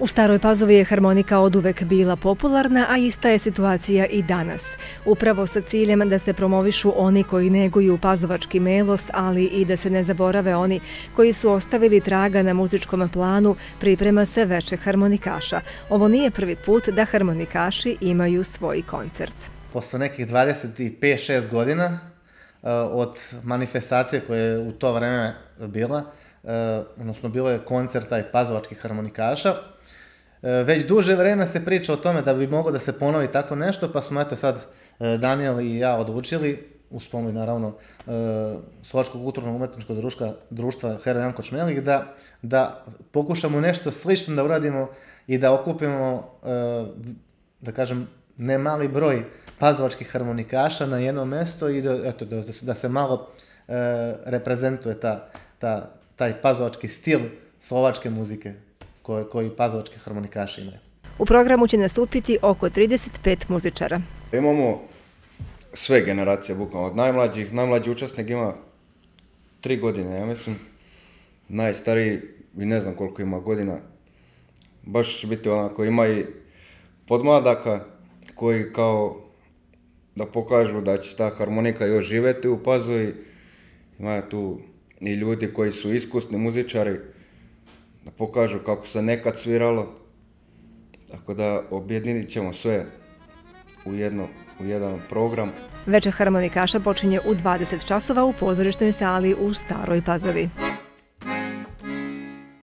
U Staroj Pazovi je harmonika oduvek bila popularna, a ista je situacija i danas. Upravo sa ciljem da se promovišu oni koji neguju pazovački melos, ali i da se ne zaborave oni koji su ostavili traga na muzičkom planu, priprema se veče harmonikaša. Ovo nije prvi put da harmonikaši imaju svoj koncert. Posle nekih 25-6 godina od manifestacije koja je u to vreme bila, odnosno bilo je koncerta i pazovačkih harmonikaša. Već duže vreme se priča o tome da bi moglo da se ponovi tako nešto, pa smo eto sad Danijel i ja odlučili, uz pomoć naravno Slovačkog kulturno-umetničkog društva Hero Janko Čmelik, da pokušamo nešto slično da uradimo i da okupimo, da kažem, ne mali broj pazovačkih harmonikaša na jedno mesto i da se malo reprezentuje taj pazovački stil slovačke muzike koji pazovački harmonikaši imaju. U programu će nastupiti oko 35 muzičara. Imamo sve generacije, bukvalno od najmlađih. Najmlađi učesnik ima 3 godine, ja mislim. Najstariji, i ne znam koliko ima godina. Baš će biti onako, ima i podmladaka koji kao da pokažu da će ta harmonika još živjeti u Pazovi. Ima tu i ljudi koji su iskusni muzičari, da pokažu kako se nekad sviralo. Tako da objedinit ćemo sve u jedan program. Večer harmonikaša počinje u 20 časova u pozorišnoj sali u Staroj Pazovi.